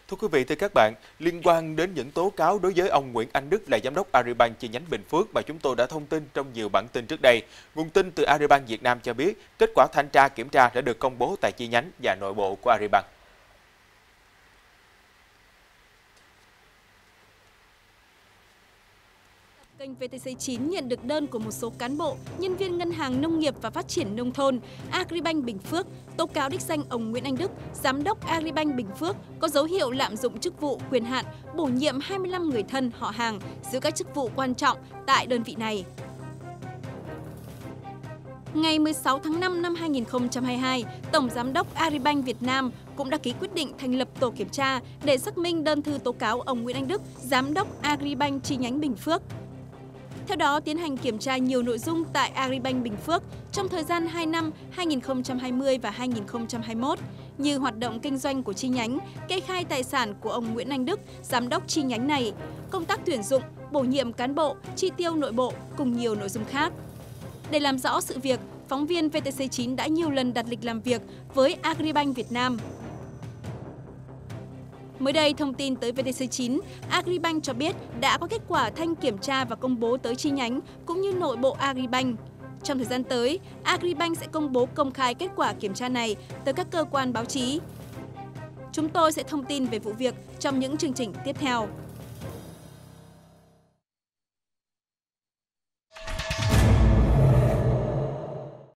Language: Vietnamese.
Thưa quý vị, thưa các bạn, liên quan đến những tố cáo đối với ông Nguyễn Anh Đức là giám đốc Agribank chi nhánh Bình Phước mà chúng tôi đã thông tin trong nhiều bản tin trước đây, nguồn tin từ Agribank Việt Nam cho biết kết quả thanh tra kiểm tra đã được công bố tại chi nhánh và nội bộ của Agribank. Kênh VTC9 nhận được đơn của một số cán bộ, nhân viên Ngân hàng Nông nghiệp và Phát triển Nông thôn, Agribank Bình Phước, tố cáo đích danh ông Nguyễn Anh Đức, Giám đốc Agribank Bình Phước, có dấu hiệu lạm dụng chức vụ, quyền hạn, bổ nhiệm 25 người thân họ hàng giữ các chức vụ quan trọng tại đơn vị này. Ngày 16 tháng 5 năm 2022, Tổng Giám đốc Agribank Việt Nam cũng đã ký quyết định thành lập tổ kiểm tra để xác minh đơn thư tố cáo ông Nguyễn Anh Đức, Giám đốc Agribank chi nhánh Bình Phước. Theo đó, tiến hành kiểm tra nhiều nội dung tại Agribank Bình Phước trong thời gian 2 năm 2020 và 2021 như hoạt động kinh doanh của chi nhánh, kê khai tài sản của ông Nguyễn Anh Đức, giám đốc chi nhánh này, công tác tuyển dụng, bổ nhiệm cán bộ, chi tiêu nội bộ cùng nhiều nội dung khác. Để làm rõ sự việc, phóng viên VTC9 đã nhiều lần đặt lịch làm việc với Agribank Việt Nam. Mới đây, thông tin tới VTC9, Agribank cho biết đã có kết quả thanh kiểm tra và công bố tới chi nhánh cũng như nội bộ Agribank. Trong thời gian tới, Agribank sẽ công bố công khai kết quả kiểm tra này tới các cơ quan báo chí. Chúng tôi sẽ thông tin về vụ việc trong những chương trình tiếp theo.